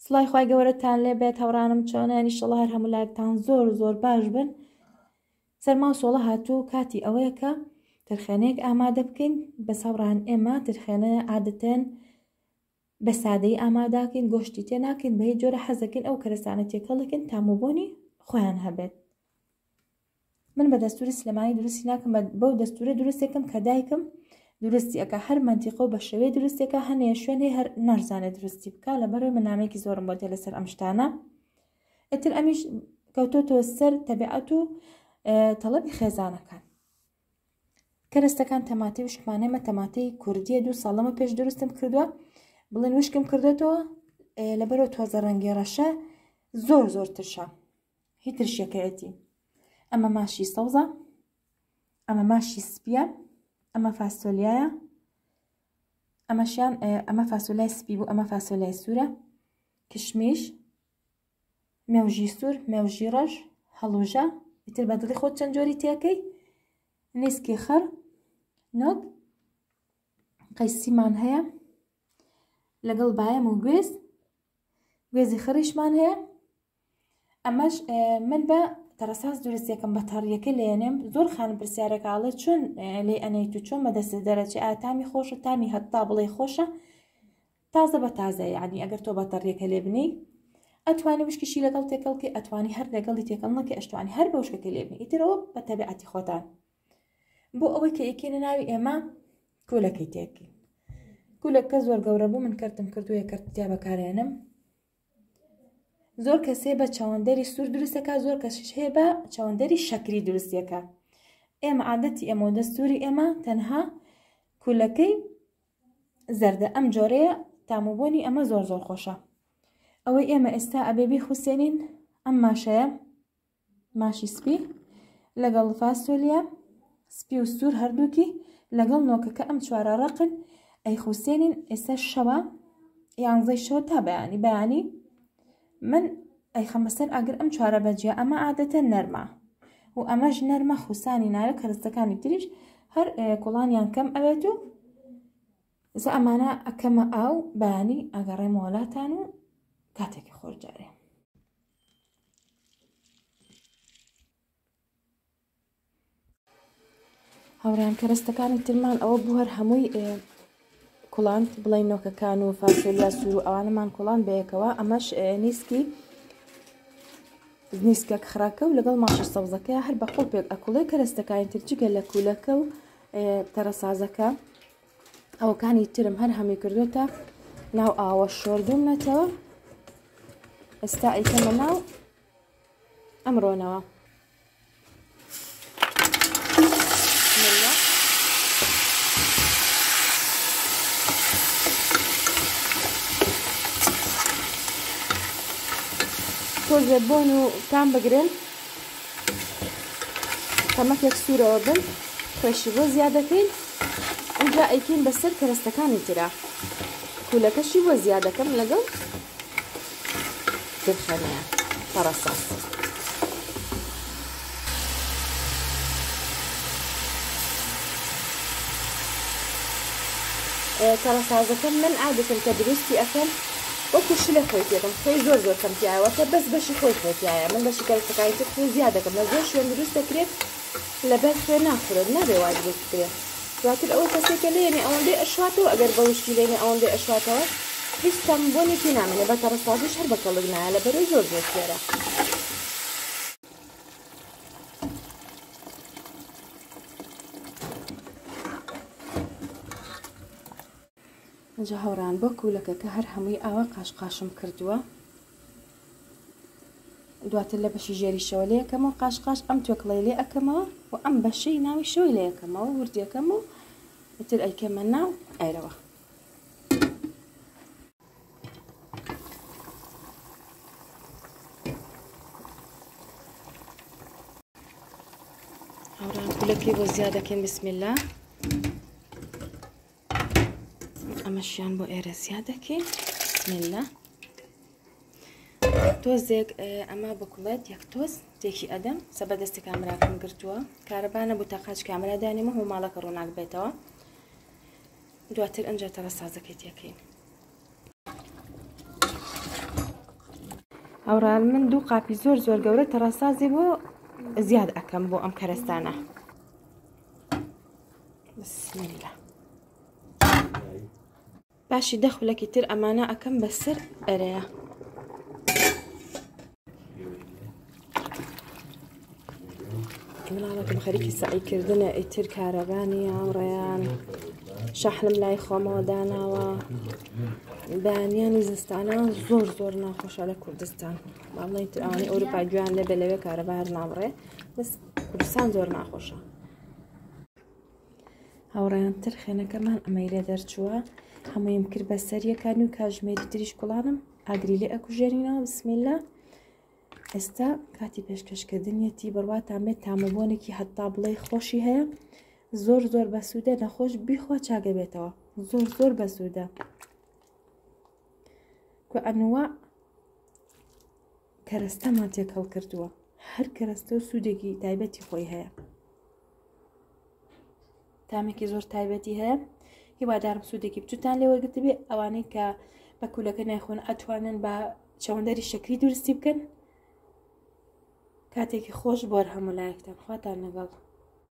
سڵای خوای گەورەتان لێ بێت هەوڕانم چۆنە ئینشەڵڵا هەر هەموو لایەکتان زۆر زۆر باش بن. سەرما و سۆڵە هاتوو کاتی ئەوەیە کە ترخێنەیەک ئامادە بکەین. بەس هەوڕان ئێمە ترخێنە عادەتەن بە سادەی ئاماداکەین، گۆشتی تێ ناکەین، بە هیچ جۆرە حەزەکەین ئەو کەرەستانە تێکەڵەکەین تاموبۆنی خۆیان هەبێت. من بە دەستوری سلێمانی دروستی ناکەم، بەو دەستورە دروستێکم کە دایکم درستی ئەکا، هەر منتیقە و بە شێوەیە دروستێکە، هەنێ شوێنێ هەر نەزانێت درستی بکە، لەبەرەوەی من نامەیەکی زۆرم بۆ دێ لەسەر ئەم شتانە. ئیتر ئەمیش کەوتۆتەوە سەر تەبیعەت و تەڵەبی خێزانەکان. کەرەستەکان تەماتەی وشکمانەمە، تەماتەی کوردیە، 2 ساڵەمە پێش دروستم کردووە، بڵێن وشکم کردێتەوە لەبەرەوە تۆزە ڕەنگی ڕەشە زۆر زۆر ترشە، هیچ ترشەکەیەتی. ئەمە ماشی سەوزە، ئەمە ماشی سپیە، ئەمە فاسۆلیایە، ئەمەشیان ئەمە فاسۆلای سپی بوو، ئەمە فاسۆلای سوورە، کشمیش، مێوژی سوور، مێوژی ڕەش، هەڵوژە. ئیتر بەدڵی خۆت چەند جۆری تێکەی، نیسکی خەر، نۆک، قەیسیمان هەیە لەگەڵ باەم و گوێزی خەریشمان هەیە. ئەمەش من بە تەرەساس دروستێکم بە تەڕیەکە لێنێم. زۆر خانم پرسیارەکاڵێت چۆن لێ ئەنەیت و چۆن بەدەست دەرەچێ، ئایا تامی خۆشە، تامی هەتا بڵێ خۆشە، تازە بە تازە، یعنی ئەگەر تۆ بە تەڕیەکە لێ بنی ئەتوانی وشکیشی لەگەڵ تێکەڵکی، ئەتوانی هەر لەگەڵی تێکەڵنەکە، ئەشتوانی هەر بە وشکەکە لێ بنی. ئیترەوە بە تەبیعەتی خۆتان. بۆ ئەوەی کە ئەکەینە ناوی ئێمە کولەکەی تێکی. کولەکە زۆر گەورە بوو، من کردم کردووە کردیا بەکارێنم. زۆر کەسێ بە چەوەندەری سوور دروستەکە، زۆر کەسیش هەیە بە چەوەندەری شەکری دروستیەکە. ئێمە عادەتی ئێمە و دەستوری ئێمە تەنها کولەکەی زەردە. ئەم جۆرەیە تاموبۆنی ئەمە زۆر زۆر خۆشە. ئەوەی ئێمە ئێستا ئەبێبی خوسێنین ئەم ماشەیە، ماشی سپی لەگەڵ فاسۆلیە، سپی و سوور هەردووکی لەگەڵ نۆکەکە ئەم چوارە ڕقن ئەی خوسێنین. ئێستا شەوە 11 شەوە تا بەیانی من ئەی خەمەسەر ئەگەر ئەم 4 بەجێ. ئەمە عادەتەن نەرمە و ئەمەش نەرمە خوسانی ناوێت. کەرەستەکانی تریش هەر کوڵانیان کەم ئەوێت و زە ئەمانە ئەکەمە ئاو بەیانی ئەگەڕێمە وڵاتان و کاتێکی خۆش جارێ. هەوڕیان کەرەستەکانی ترمان ئەوە بوو هەر هەمووی کوڵاند بڵێن نۆکەکان و فاسۆلیا سوور و ئەوانەمان کوڵان بەیەکەوە. ئەمەش نیسکە خراکە و لەگەڵ ماشە سەوزەکەی هەر بەخۆ پێک ئەکوڵێ. کەرەستەکانی تر جگە لە کولەکە و تەرەسازەکە ئەوەکانی ترم هەر هەمی کردوتە ناو ئاوە شۆردومەتەوە. ئێستا ئەیکەمە ناو ئەمڕۆنەوە. تۆزێ بۆن و تام بگرن، تەمەکێک سوورەوە بن، خۆشی بۆ زیادەکەین. اینجا ئەیکەین بەسەر کەرەستەکانی ترا. کولەکەشی بۆ زیادەکەم لەگەڵ ترخەنەیە تەرەساس. تەرەسازەکەم من عادەتەن کە دروستی ئەکەم وەکو شلە خۆی تێکم، خۆی زۆر زۆر کەمتیایەوە، بەس بەشی خۆی خۆتیایە. من بەشی کەرەستەکانی تر خۆی زیادەکەم، لە زۆر شوێن دروست دەکرێت لەبەر خوێ ناخورێت، نابێ وا دروست بکرێت. دواتر ئەوە کەسێکە لێنێ ئەوەندەی ئەشواتەوە، ئەگەر بە وشکی لێنێ ئەوەندەی ئەشواتەوە هیچ تامبۆنێکی نامێنێ. بە تەرەسازیش هەر بەکەڵک نایە، لەبەرەوەی زۆر زۆر سێرە. اینجا هەوڕان بۆ کولەکە کە هەر هەمووی ئاوە قاشقاشم کردووە. دواتر لە بەشی ژێریشەوە لێ یەکەمەوە قاشقاش ئەم توێکڵەی لێ ئەکەمەوە و ئەم بەشەی ناوی شەوی لێ یەکەمەوە وردیەکەم و ئیتر ئەیکەمە ناو ئایرەوە. هەوڕان کولەکەی بۆ زیادەکەین. بسمیلا. ئەمەشیان بۆ ئێرە زیادەکەین. بسمیلا. تۆزێک ئەمە بکوڵێت یەک تۆز تێکی ئەدەم سەبەدەستی کامراکەم گرتووە. کارەبانە بوو تا قاچ کامرا دانیمە هەموو ماڵەکە ڕووناک بێتەوە. دواتر ئەنجا تەرەسازەکەی تێکەین. هەوڕان من دوو قاپی زۆر گەورە تەڕەسازی بۆ زیاد ئەەکەم بۆ ئەم کەرەستانە. بسمیلە. باشی دەخولەکی تر ئەمانە ئەەکەم بەسەر ئەرەیە. مناڵەکەم خەریکی سەعیکردنە ئیتر کارەبانی هاوڕێیان شەحنم لای خۆمەوە داناوە. بەیانیانی زستانە زۆر ناخۆشە لە کوردستان. باڵی تر ئەوانەی ئەوروپا گویان لێ بە لەوێ کارەبا هەر ناڕێ، بەس کوردستان زۆر ناخۆشە. هاوڕێیان تر خێنەکەمان ئەمەی لێ دەرچووە هەموویم کرد بە سەریەکانی و کاژمێری تریش کوڵانم ئاگری لێ ئەکوژێنینەوە. بسمیلە. ئێستا کاتی پێشکەشکردنیەتی بڕواتان بێت تامەبوونێکی هەتا بڵێ خۆشی هەیە، زۆر بەسوودە، نەخۆش بیخوا چاگە بێتەوە، زۆر بەسوودە. کو ئەنوە کەرەستەمان تێکەڵ کردووە، هەر کەرەستە و سوودێکی تایبەتی خۆی هەیە، تامێکی زۆر تایبەتی هەیە. هیوادارم سوودێکی بچوتان لێوەرگرت بێ. ئەوانەی کە بە کولەکە نایخۆن ئەتوانن بە چەوەندەری شەکری درستی بکەن. کاتێکی خۆش بۆ هەموو لایەکتان. خواتان لەگەڵ.